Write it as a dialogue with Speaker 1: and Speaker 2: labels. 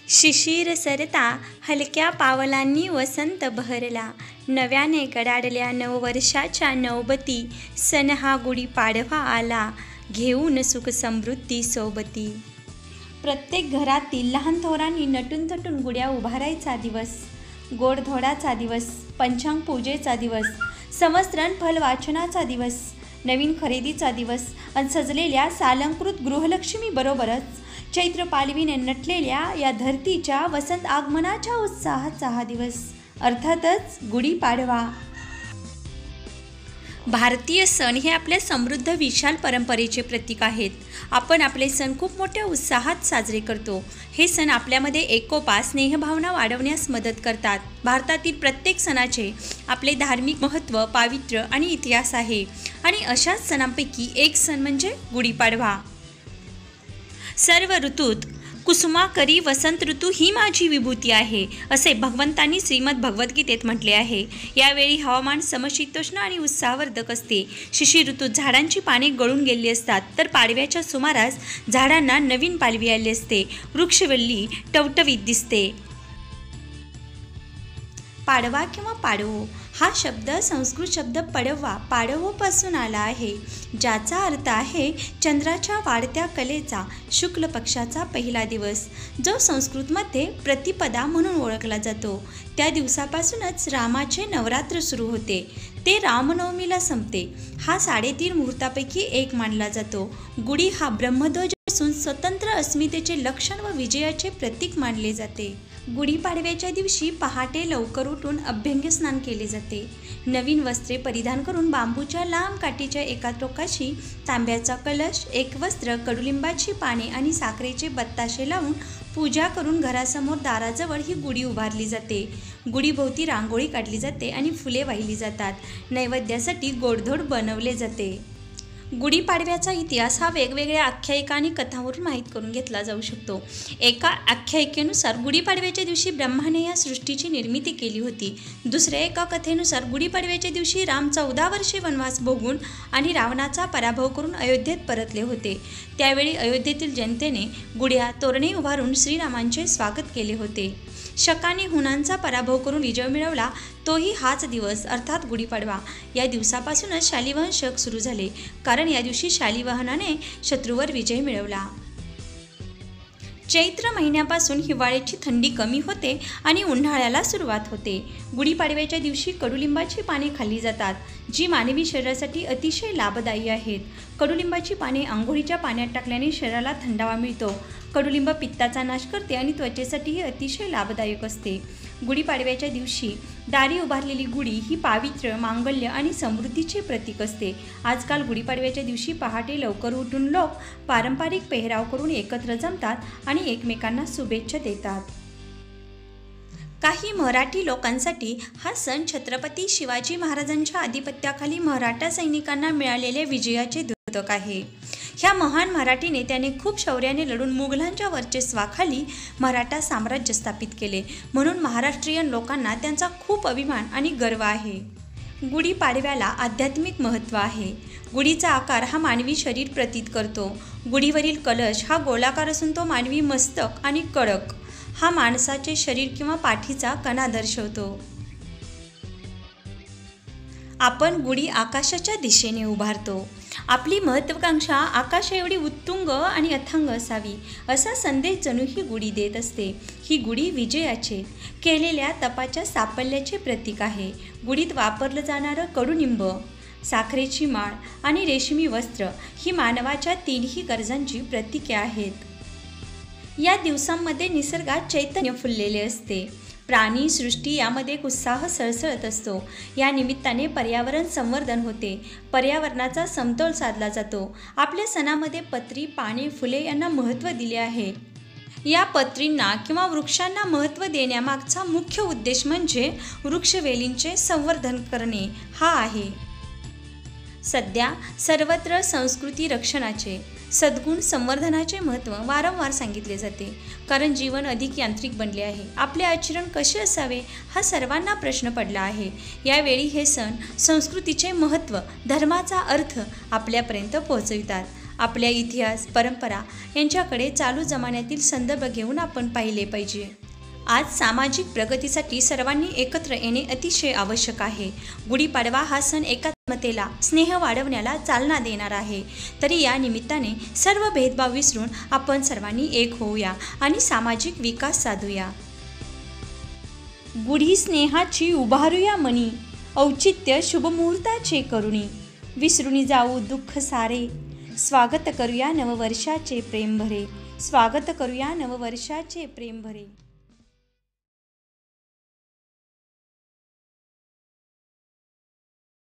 Speaker 1: शिशिर सरता हलक्या पावलांनी वसंत बहरला. नव्याने गडाडल्या नववर्षाच्या नवबती. सण हा गुढी पाडवा आला, घेऊन सुख समृद्धी सोबती. प्रत्येक घरातील लहान थोरांनी नटून थटून गुढ्या उभारायचा दिवस. गोडधोडाचा दिवस, पंचांग पूजेचा दिवस, संवत्सरण फल वाचनाचा दिवस, नवीन खरेदीचा दिवस आणि सजलेल्या सालंकृत गृहलक्ष्मी बरोबरच चैत्र पालवीने नटलेल्या या धरतीच्या वसंत आगमनाच्या उत्साहाचा हा दिवस, अर्थातच गुढीपाडवा. भारतीय सण हे आपल्या समृद्ध विशाल परंपरेचे प्रतीक आहेत. आपण आपले सण खूप मोठ्या उत्साहात साजरे करतो. हे सण आपल्यामध्ये एकोपा, स्नेहभावना वाढवण्यास मदत करतात. भारतातील प्रत्येक सणाचे आपले धार्मिक महत्त्व, पावित्र्य आणि इतिहास आहे आणि अशाच सणांपैकी एक सण म्हणजे गुढीपाडवा. सर्व ऋतूत कुसुमाकरी वसंत ऋतू ही माझी विभूती आहे, असे भगवंतांनी श्रीमद भगवद्गीतेत म्हटले आहे. यावेळी हवामान समशीतोष्ण आणि उत्साहवर्धक असते. शिशिर ऋतूत झाडांची पाने गळून गेली असतात, तर पाडव्याच्या सुमारास झाडांना नवीन पालवी आली असते. वृक्षवल्ली टवटवीत दिसते. पाडवा किंवा पाडवो हा शब्द संस्कृत शब्द पडवा, पाडवोपासून आला आहे, ज्याचा अर्थ आहे चंद्राच्या वाढत्या कलेचा शुक्ल पक्षाचा पहिला दिवस, जो संस्कृतमध्ये प्रतिपदा म्हणून ओळखला जातो. त्या दिवसापासूनच रामाचे नवरात्र सुरू होते. ते रामनवमीला संपते. हा 3.5 मुहूर्तापैकी एक मानला जातो. गुढी हा ब्रह्मध्वज असून स्वतंत्र अस्मितेचे लक्षण व विजयाचे प्रतीक मानले जाते. गुढीपाडव्याच्या दिवशी पहाटे लवकर उठून अभ्यंग स्नान केले जाते. नवीन वस्त्रे परिधान करून बांबूच्या लांब काठीच्या एका टोकाशी तांब्याचा कलश, एक वस्त्र, कडुलिंबाची पाने आणि साखरेचे बत्ताशे लावून पूजा करून घरासमोर दाराजवळ ही गुढी उभारली जाते. गुढीभोवती रांगोळी काढली जाते आणि फुले वाहिली जातात. नैवेद्यासाठी गोडधोड बनवले जाते. गुढीपाडव्याचा इतिहास हा वेगवेगळ्या आख्यायिका आणि कथांवरून माहीत करून घेतला जाऊ शकतो. एका आख्यायिकेनुसार गुढीपाडव्याच्या दिवशी ब्रह्माने या सृष्टीची निर्मिती केली होती. दुसऱ्या एका कथेनुसार गुढीपाडव्याच्या दिवशी राम 14 वर्षे वनवास भोगून आणि रावणाचा पराभव करून अयोध्येत परतले होते. त्यावेळी अयोध्येतील जनतेने गुढ्या, तोरणे उभारून श्रीरामांचे स्वागत केले होते. शकाने हुनांचा पराभव करून विजय मिळवला, तोही हाच दिवस अर्थात गुढीपाडवा. या दिवसापासूनच शालिवाहन शक सुरू झाले, कारण या दिवशी शालिवाहनाने शत्रूवर विजय मिळवला. चैत्र महिन्यापासून हिवाळ्याची थंडी कमी होते आणि उन्हाळ्याला सुरुवात होते. गुढीपाडव्याच्या दिवशी कडुलिंबाची पाने खाल्ली जातात, जी मानवी शरीरासाठी अतिशय लाभदायी आहेत. कडुलिंबाची पाने आंघोळीच्या पाण्यात टाकल्याने शरीराला थंडावा मिळतो. कडुलिंब पित्ताचा नाश करते आणि त्वचेसाठीही अतिशय लाभदायक असते. गुढीपाडव्याच्या दिवशी दारी उभारलेली गुढी ही पावित्र्य, मांगल्य आणि समृद्धीचे प्रतीक असते. आजकाल गुढीपाडव्याच्या दिवशी पहाटे लवकर उठून लोक पारंपरिक पेहराव करून एकत्र जमतात आणि एकमेकांना शुभेच्छा देतात. काही मराठी लोकांसाठी हा सण छत्रपती शिवाजी महाराजांच्या आधिपत्याखाली मराठा सैनिकांना मिळालेल्या विजयाचे द्योतक आहे. ह्या महान मराठी नेत्याने खूप शौर्याने लढून मुघलांच्या वर्चस्वाखाली मराठा साम्राज्य स्थापित केले, म्हणून महाराष्ट्रीयन लोकांना त्यांचा खूप अभिमान आणि गर्व आहे. गुढीपाडव्याला आध्यात्मिक महत्त्व आहे. गुढीचा आकार हा मानवी शरीर प्रतीत करतो. गुढीवरील कलश हा गोलाकार असून तो मानवी मस्तक आणि कडक हा माणसाचे शरीर किंवा पाठीचा कणा दर्शवतो. आपण गुढी आकाशाच्या दिशेने उभारतो. आपली महत्त्वाकांक्षा आकाश एवढी उत्तुंग आणि अथांग असावी, असा संदेश जणू ही गुढी देत असते. ही गुढी विजयाचे केलेल्या तपाच्या साफल्याचे प्रतीक आहे. गुढीत वापरलं जाणारं कडुनिंब, साखरेची माळ आणि रेशमी वस्त्र ही मानवाच्या 3ही गरजांची प्रतीके आहेत. या दिवसांमध्ये निसर्गात चैतन्य फुललेले असते. प्राणी सृष्टी यामध्ये एक उत्साह सळसळत असतो. या निमित्ताने पर्यावरण संवर्धन होते. पर्यावरणाचा समतोल साधला जातो. आपल्या सणामध्ये पत्री, पाने, फुले यांना महत्त्व दिले आहे. या पत्रींना किंवा वृक्षांना महत्त्व देण्यामागचा मुख्य उद्देश म्हणजे वृक्षवेलींचे संवर्धन करणे हा आहे. सध्या सर्वत्र संस्कृती रक्षणाचे, सद्गुण संवर्धनाचे महत्त्व वारंवार सांगितले जाते, कारण जीवन अधिक यांत्रिक बनले आहे. आपले आचरण कसे असावे हा सर्वांना प्रश्न पडला आहे. यावेळी हे सण संस्कृतीचे महत्त्व, धर्माचा अर्थ आपल्यापर्यंत पोहोचवितात. आपल्या इतिहास, परंपरा यांच्याकडे चालू जमान्यातील संदर्भ घेऊन आपण पाहिले पाहिजे. आज सामाजिक प्रगतीसाठी सर्वांनी एकत्र येणे अतिशय आवश्यक आहे. गुढीपाडवा हा सण एकात्मतेला, स्नेह वाढवण्याला चालना देणार आहे. तरी या निमित्ताने सर्व भेदभाव विसरून आपण सर्वांनी एक होऊया आणि सामाजिक विकास साधूया. गुढी स्नेहाची उभारूया मनी, औचित्य शुभमुहूर्ताचे करुणी. विसरुनी जाऊ दुःख सारे, स्वागत करूया नववर्षाचे प्रेम भरे. स्वागत करूया नववर्षाचे प्रेम भरे.